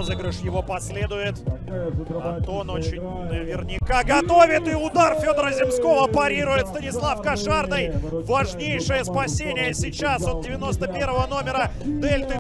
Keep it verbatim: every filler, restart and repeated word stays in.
розыгрыш его последует. Антон очень наверняка готовит, и удар Федора Земского парирует Станислав Кошарный. Важнейшее спасение сейчас от девяносто первого номера Дельты.